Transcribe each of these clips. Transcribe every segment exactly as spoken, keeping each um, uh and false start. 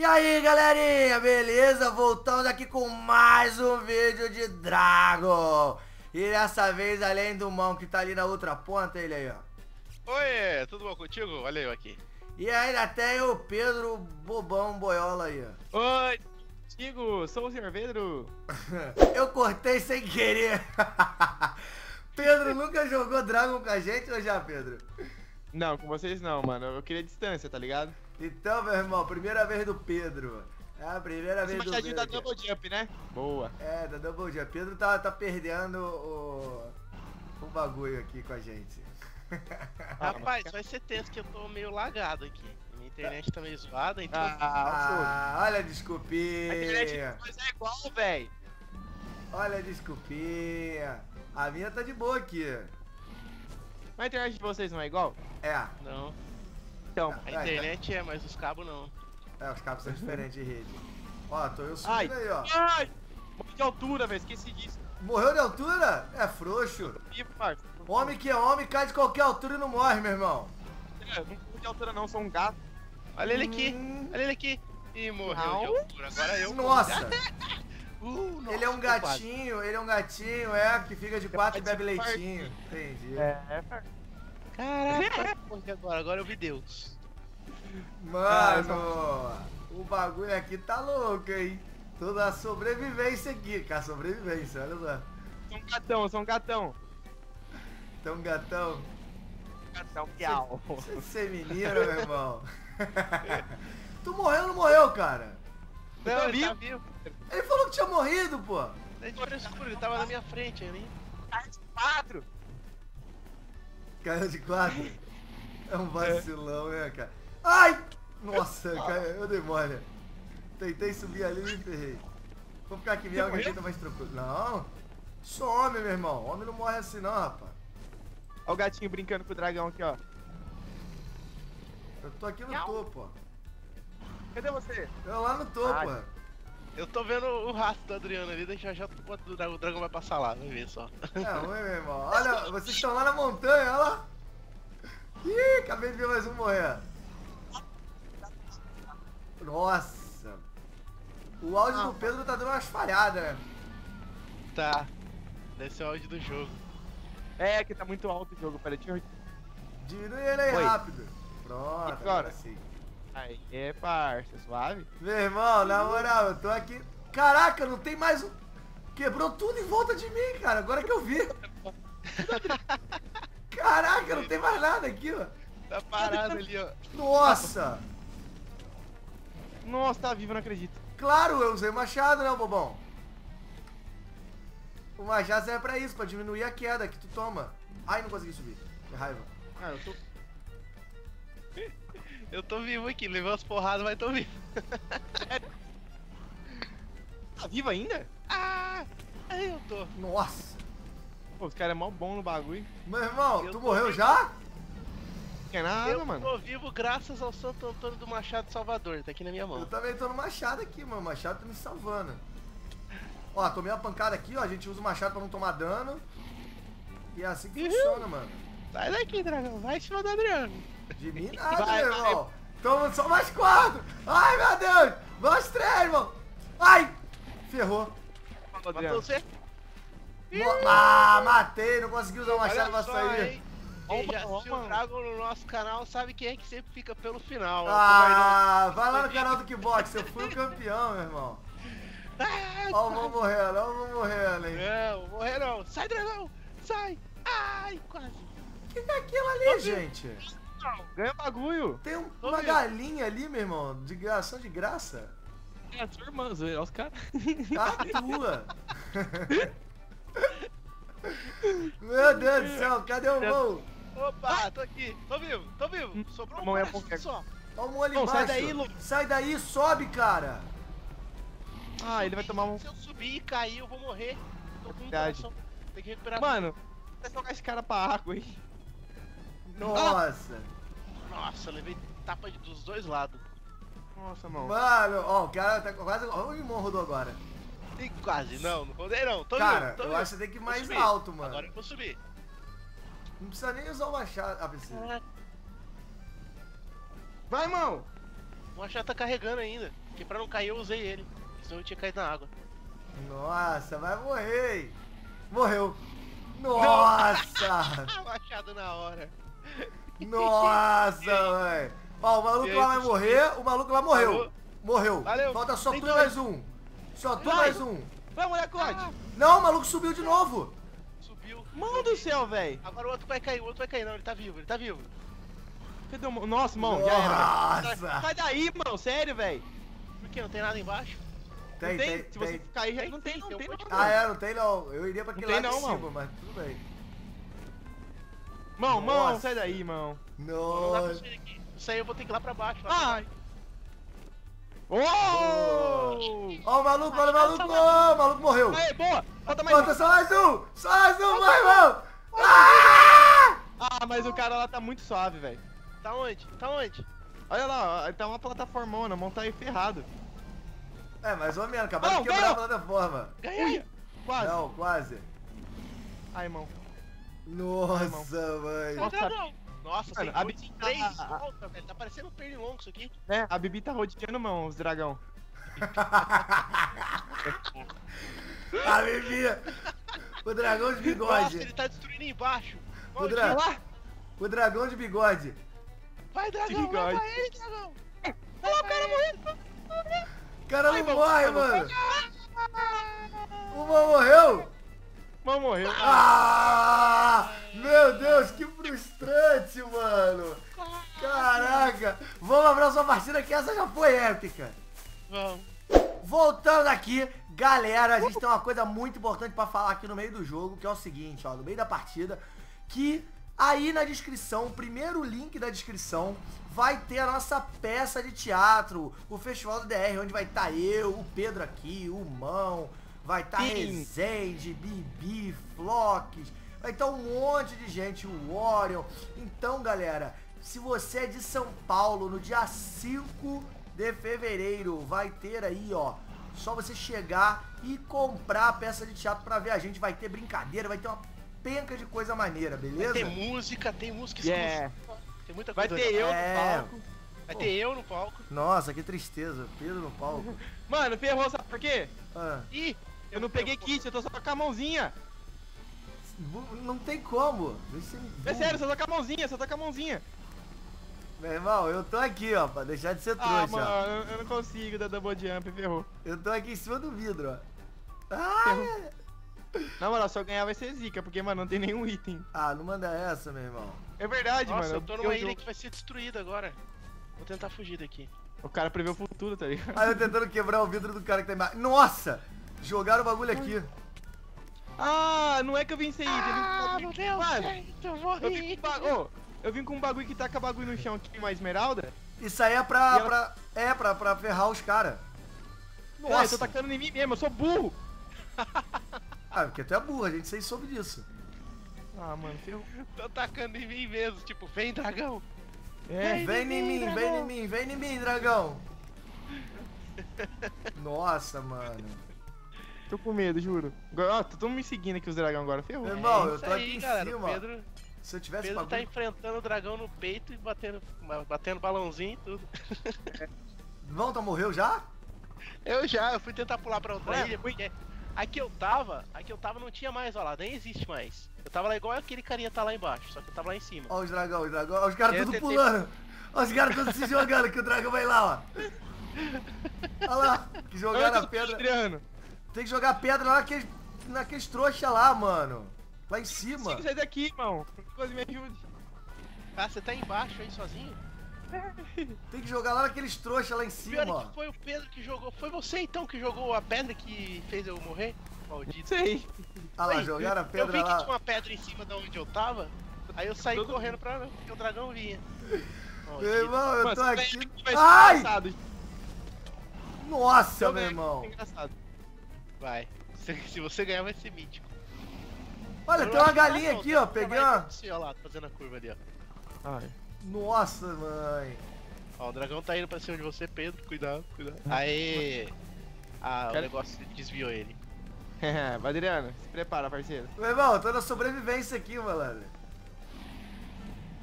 aí, galerinha, beleza? Voltamos aqui com mais um vídeo de Dragon. E dessa vez, além do mão que tá ali na outra ponta, ele aí, ó. Oi, tudo bom contigo? Olha eu aqui. E ainda tem o Pedro Bobão Boiola aí, ó. Oi, contigo, sou o senhor Pedro. Eu cortei sem querer. Pedro nunca jogou Dragon com a gente ou já, Pedro? Não, com vocês não, mano. Eu queria distância, tá ligado? Então, meu irmão, primeira vez do Pedro. É a primeira Esse vez do machadinho da Pedro. Double Jump, né? Boa. É, da Double Jump. Pedro tá, tá perdendo o, o bagulho aqui com a gente. Rapaz, vai ser tenso que eu tô meio lagado aqui. Minha internet tá meio zoada, então. Ah, Ah, olha a a desculpinha. internet de nós é igual, velho. Olha a desculpinha. A minha tá de boa aqui. Mas a internet de vocês não é igual? É, Não. Então, A internet é, mas os cabos não. é, os cabos são diferentes de rede. Ó, tô eu subindo ai, aí, ó. ai, morri de altura, velho, esqueci disso. Morreu de altura? É frouxo. Vivo, parça. Homem que é homem cai de qualquer altura e não morre, meu irmão. É, não morri de altura não, sou um gato. Olha ele aqui, Hum. olha ele aqui. Ih, morreu Não. de altura. Agora eu. Nossa, Uh, nossa, ele é um tô quase. gatinho, ele é um gatinho, é, que fica de quatro e bebe de leitinho. Entendi. É, é, parça. Caraca, morri agora, agora eu vi Deus. Mano, o bagulho aqui tá louco, hein? Toda a sobrevivência aqui, cara, sobrevivência, olha lá. Sou um gatão, eu sou um gatão. Então, gatão, Gatão, miau. você ser menino, meu irmão. Tu morreu ou não morreu, cara? Não, tô ele tá vivo. vivo. Ele falou que tinha morrido, pô. É de frescura, ele tava na minha frente ali. Quatro. Caiu de quatro. É um vacilão, né, cara? Ai! Nossa, caiu, eu dei mole. Tentei subir ali e me ferrei. Vou ficar aqui mesmo, que aqui tá mais tranquilo. Não, sou homem, meu irmão. Homem não morre assim não, rapaz. Olha o gatinho brincando com o dragão aqui, ó. Eu tô aqui no Miau. topo, ó. Cadê você? Eu lá no topo, Ai. ó. Eu tô vendo o rastro do Adriano ali, deixa já o dragão, o dragão vai passar lá, vai ver só. É ruim, meu irmão. Olha, vocês estão lá na montanha, olha lá. Ih, acabei de ver mais um morrer. Nossa. O áudio do Pedro tá dando umas falhadas, né? Tá. Deve ser o áudio do jogo. É, que tá muito alto o jogo, peraí, deixa eu... Diminui ele aí Oi. rápido. Pronto, E agora agora? sim. Aí, é, parça, suave? Meu irmão, na moral, eu tô aqui. Caraca, não tem mais um. Quebrou tudo em volta de mim, cara. Agora que eu vi. Caraca, não tem mais nada aqui, ó. Tá parado ali, ó. Nossa. Nossa, tá vivo, não acredito. Claro, eu usei machado, né, bobão? O machado serve pra isso, pra diminuir a queda que tu toma. Ai, não consegui subir. Que raiva. Ah, eu tô... Eu tô vivo aqui, levei umas porradas, mas tô vivo. Tá vivo ainda? Ah! Aí eu tô. Nossa. Pô, os caras é mó bom no bagulho. Meu irmão, Eu tu tô morreu vivo. já? Não quer nada, eu mano. tô vivo graças ao Santo Antônio do Machado de Salvador, tá aqui na minha Eu mão. também tô no machado aqui, mano. O machado tá me salvando. Ó, tomei uma pancada aqui, ó. A gente usa o machado pra não tomar dano. E é assim que Uhul. funciona, mano. Sai daqui, dragão, vai em cima do Adriano. De mim nada, Vai, meu vai. irmão. Toma só mais quatro. Ai, meu Deus. Mais três, irmão. Ai. Ferrou. Matou, Matou você? Mo- Ah, matei. Não consegui usar o machado pra Olha só, sair. hein? Quem Opa, já assistiu opa. o Dragon no nosso canal sabe quem é que sempre fica pelo final. Ah, vai lá no canal do Kickbox. Eu fui o campeão, meu irmão. Ai, Ó o Mão morrendo, ó o Mão morrendo, hein. não, morrer não. Sai, dragão. Sai. Ai, quase. O que é aquilo ali, gente? Ganha bagulho. Tem um- Ô, uma meu. galinha ali, meu irmão. De graça, de graça. É, sua irmã, zoeira, olha os caras. Tá tua. Meu Deus do céu, cadê o Mão? Opa, tô aqui. Tô vivo, tô vivo. Sobrou Mão um é braço pouca- só. Ó o Mão ali Não, embaixo. sai daí, Lu. Sai daí, sobe, cara. Ah, ele vai tomar um... Se eu subir e cair, eu vou morrer. Tô com um Verdade. coração. Tem que recuperar. Mano, vai jogar esse cara pra água aí. Nossa. Nossa, eu levei tapa de- dos dois lados. Nossa, mão. Mano, ó, o cara tá quase... Ó, o irmão rodou agora. E quase, não, não rodei não. Tô Cara, vivo, tô eu vivo. acho que tem que ir Vou mais subir. alto, mano. Agora eu vou subir. Não precisa nem usar o machado. Ah, precisa. Vai, mão. O machado tá carregando ainda. Porque pra não cair eu usei ele. Senão eu tinha caído na água. Nossa, vai morrer. Morreu. Nossa. Machado na hora. Nossa, velho. Ó, o maluco lá vai morrer, o maluco lá morreu. Falou. Morreu. Valeu. Falta só Tem tu e dois. mais um. Só tu e Vai. mais um. Vai, molecote. Ah, Não, o maluco subiu de novo. subiu. Mano do céu, velho. Agora o outro vai cair, o outro vai cair. Não, ele tá vivo, ele tá vivo. Cadê o... Nossa, mano, já era, velho. Nossa. Sai daí, mano, sério, velho. Por que? Não tem nada embaixo? Tem, Não tem, tem, se você tem. cair, já Tem, não tem, tem, não tem tem, um não. monte de Ah, é, não tem não. Eu iria pra aquele Não lado tem de não, cima, mas tudo bem. Mão, mão, Nossa. sai daí, mão. Não dá pra Nossa. sair daqui. Isso aí eu vou ter que ir lá pra baixo. Lá Ai. pra Oh! Ó o maluco, olha o maluco. Ó, o maluco morreu. Aí, boa. Falta mais Falta um. só mais um. Só mais um, vai, irmão. Ah! Ah, mas o cara lá tá muito suave, velho. baixo. Tá onde? Tá onde? Olha lá, ó, tá uma plataformona, mão tá aí ferrado. É, mais ou menos. Acabaram Não, de quebrar a ganhou. plataforma. Ganhei! Quase. Não, quase. Ai, mão. Nossa, mãe. Nossa. Nossa, não. Nossa, Mano, tem a dois em Bibi três tá- em volta, velho. Tá parecendo um pernilongo isso aqui. Né? A Bibi tá rodeando mão, os dragão. A Bibi. O dragão de Nossa, bigode. ele tá destruindo embaixo. O, Maldito. dra... lá. o dragão de bigode. Vai, dragão, Bigode. leva ele, dragão. Olha lá, o cara morrendo. O cara Ai, não mano, morre, mano. mano. O mano morreu. Mão morreu. Ah! Meu Deus, que frustrante, mano. Caraca. Vamos pra próxima partida que essa já foi épica. Vamos. Voltando aqui, galera, a gente tem uma coisa muito importante pra falar aqui no meio do jogo, que é o seguinte, ó, no meio da partida, que aí na descrição, o primeiro link da descrição, vai ter a nossa peça de teatro, o Festival do D R, onde vai estar eu, o Pedro aqui, o Mão, vai estar Sim. Rezende, Bibi, Flocks, vai estar um monte de gente, o Orion. Então, galera, se você é de São Paulo, no dia cinco de fevereiro, vai ter aí, ó, só você chegar e comprar a peça de teatro pra ver a gente. Vai ter brincadeira, vai ter uma penca de coisa maneira, beleza? Tem música, tem música Yeah. exclusiva. Tem muita Vai coisa. ter eu É. no palco. Vai ter eu no palco. Nossa, que tristeza. Pedro no palco. Mano, ferrou, sabe por quê? Ah, Ih, Eu não peguei kit, eu tô só com a mãozinha. não tem como. Deixa eu- É sério, só tô com a mãozinha, só tô com a mãozinha. Meu irmão, eu tô aqui, ó, pra deixar de ser Ah, trouxa. ó. mano, eu não consigo dar double jump, ferrou. Eu tô aqui em cima do vidro, ó. Ah, Na moral, se eu ganhar vai ser zica, porque, mano, não tem nenhum item. ah, não manda essa, meu irmão. É verdade, nossa, mano. eu tô porque numa o ilha jogo- que vai ser destruída agora. Vou tentar fugir daqui. O cara prevê o futuro, tá ligado? Aí eu tentando quebrar o vidro do cara que tá embaixo. Nossa! Jogaram o bagulho aqui. Ah, não é que eu vim sem item, eu vim com Ah, bagulho não que- deu Mano, certo, eu eu vim morri. com, ba... Ô, eu vim com um bagulho que taca bagulho no chão aqui, uma esmeralda. Isso aí é pra. E ela- pra é, pra, pra ferrar os caras. Nossa, eu tô Nossa! tacando em mim mesmo, eu sou burro. Ah, porque tu é burro, a gente sempre soube disso. Ah, mano, ferrou. Tô atacando em mim mesmo, tipo, vem dragão. É, Vem em mim, dragão. vem em mim, vem em mim, dragão. Nossa, mano. tô com medo, juro. Agora, ó, tô me seguindo aqui os dragão agora, ferrou. Meu irmão, É eu isso tô aí, aqui em galera. cima. O Pedro, Se eu tivesse Pedro tá bagulho... enfrentando o dragão no peito e batendo, batendo balãozinho e tudo. Vão, tá morreu já? Eu já, eu fui tentar pular pra outra Ué, ilha, porque aqui eu tava, aqui eu tava não tinha mais, ó lá, nem existe mais. Eu tava lá igual aquele carinha tá lá embaixo, só que eu tava lá em cima. Ó os dragão, os dragão, ó os caras Eu tudo tentei- pulando. Ó os caras todos se jogando, que o dragão vai lá, ó. Olha lá, que jogaram a pedra. Adriano. Tem que jogar pedra lá naqueles, naqueles trouxa lá, mano. Lá em cima. Sai daqui, irmão. Coisa me ajude. Ah, você tá embaixo aí sozinho? Tem que jogar lá naqueles trouxa lá em Pior cima, é ó. que foi o Pedro que jogou, foi você então que jogou a pedra que fez eu morrer? Maldito. Sei. Olha lá, Aí, jogaram a Eu pedra vi que lá. tinha uma pedra em cima de onde eu tava, aí eu saí Todo correndo pra porque o dragão vinha. Meu Maldito. irmão, eu Mano, tô se aqui. vai- vai ser Ai! engraçado. Nossa, Se eu meu ganhar, irmão. vai ser engraçado. Vai. Se, se você ganhar vai ser mítico. Olha, Eu tem uma acho que vai galinha não, aqui, tem ó. que Peguei trabalhar uma. com você, ó lá, fazendo a curva ali, ó. Ai. Nossa, mãe. Ó, o dragão tá indo pra cima de você, Pedro. Cuidado, cuidado. Aê! Ah, o Cara- negócio desviou ele. Adriano, se prepara, parceiro. Meu irmão, eu tô na sobrevivência aqui, malandro.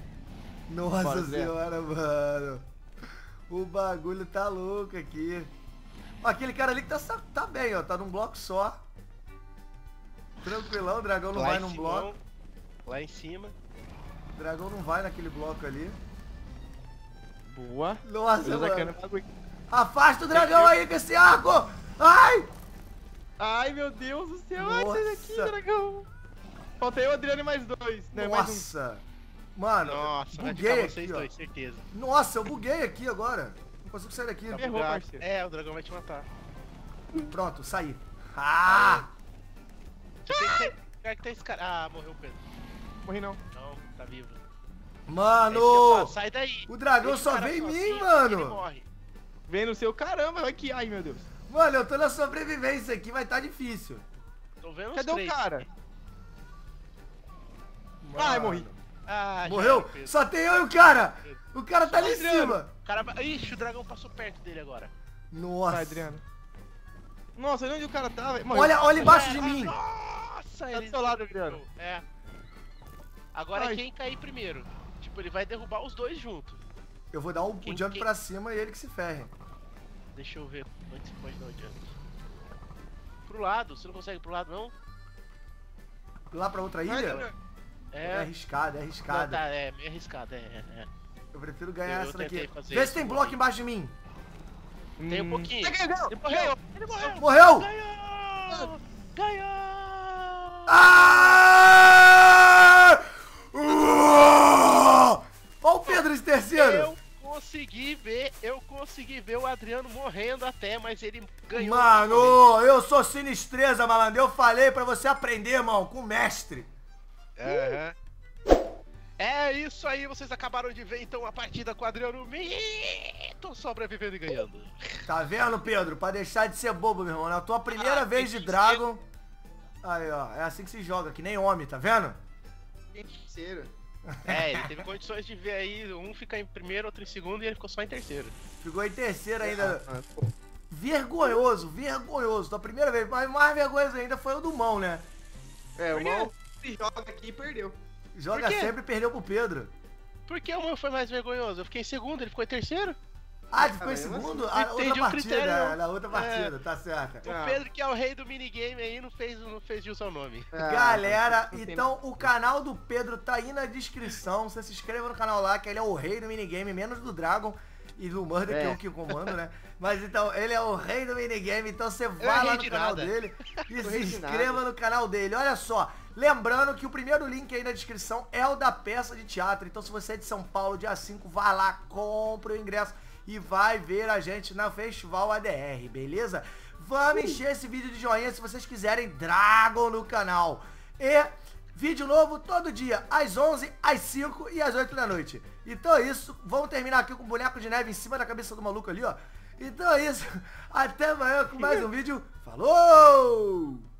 Nossa Bora, Zé. senhora, mano. O bagulho tá louco aqui. Aquele cara ali que tá, tá bem, ó. Tá num bloco só. Tranquilão, o dragão não Lá vai em num cima, bloco. Lá em cima. O dragão não vai naquele bloco ali. Boa. Nossa, Eu mano. sacando bagulho. Afasta o dragão aí com esse arco! Ai! Ai, meu Deus do céu. Ai, sai daqui, Nossa. dragão. Falta eu, Adriano e mais dois. Né? Mais um. Nossa! Mano, Nossa, vai buguei ficar aqui, vocês ó. dois, certeza. Nossa, eu buguei aqui agora. Não consigo sair daqui. Errou, Bugado. parceiro. É, o dragão vai te matar. Pronto, saí. Ah! Você tem que ser... Cara que tá esse cara. Ah, morreu o Pedro. Morri não. Não, tá vivo. É isso que eu Mano! falo, sai daí. O dragão Deixa só o cara vem em mim, sozinho, mano. Ele morre. Vem no seu caramba, vai que. Ai, meu Deus. Mano, eu tô na sobrevivência aqui, vai tá difícil. Tô vendo os Cadê três. o cara? Mano. Ai, morri. Ah, já Morreu? era, Pedro. Só tem eu e o cara! O cara tá ali em Adriano. cima! O cara... vai- Ixi, o dragão passou perto dele agora. Nossa! Vai, Adriano. Nossa, olha onde o cara tá, velho. Morreu. Olha, olha embaixo É, de mim! Nossa, Tá ele do seu lado, Adriano. É. Agora Ai. é quem cair primeiro. Tipo, ele vai derrubar os dois juntos. Eu vou dar um Quem- jump quem- pra cima e ele que se ferre. Deixa eu ver onde você pode dar o jump. Pro lado, você não consegue pro lado não? Lá pra outra Vai, ilha? Adriano. É É. arriscado, é Não, arriscado. tá, é meio arriscado, é, é, é. Eu prefiro ganhar Eu- eu essa daqui. tentei fazer Vê isso, se tem eu bloco morri. embaixo de mim. Tem um Hum. pouquinho. Ai, ganhou, Ele morreu! Ele morreu! Morreu! Ganhou! Ganhou! Ah! Olha o Pedro esse terceiro! Eu consegui ver, eu consegui ver o Adriano morrendo até, mas ele ganhou. Mano, eu sou sinistreza, malandro. Eu falei pra você aprender, irmão, com o mestre. Aham. É isso aí, vocês acabaram de ver então a partida com o Adriano Mito sobrevivendo e ganhando. Tá vendo, Pedro? Pra deixar de ser bobo, meu irmão. Na tua primeira Ah, vez tem de que Dragon. Aí, ó. É assim que se joga, que nem homem, tá vendo? Terceiro. É, ele teve condições de ver aí, um ficar em primeiro, outro em segundo e ele ficou só em terceiro. Ficou em terceiro ainda. Ah, pô. Vergonhoso, vergonhoso. Tua primeira vez. Mas mais vergonhoso ainda foi o do Mão, né? É, Por o quê? mal se joga aqui e perdeu. Joga Por quê? sempre e perdeu pro Pedro. Por que o meu foi mais vergonhoso? Eu fiquei em segundo, ele ficou em terceiro? Ah, tu ficou em Ah, eu segundo? não Ah, entendi outra o partida, critério, é, não. na outra partida, tá certo. O Ah. Pedro, que é o rei do minigame aí, não fez, não fez jus ao nome. Ah, Galera, não tem- então o canal do Pedro tá aí na descrição. Você se inscreva no canal lá, que ele é o rei do minigame, menos do Dragon e do Murder, que é É. o que comando, né? Mas então, ele é o rei do minigame, então você é vai lá rei no de canal nada. dele e se rei de inscreva nada. no canal dele. Olha só, lembrando que o primeiro link aí na descrição é o da peça de teatro. Então se você é de São Paulo, dia cinco, vai lá, compra o ingresso e vai ver a gente na Festival A D R, beleza? Vamos encher esse vídeo de joinha se vocês quiserem Dragon no canal. E vídeo novo todo dia, às onze, às cinco e às oito da noite. Então é isso, vamos terminar aqui com o boneco de neve em cima da cabeça do maluco ali, ó. Então é isso, até amanhã com mais um vídeo. Falou!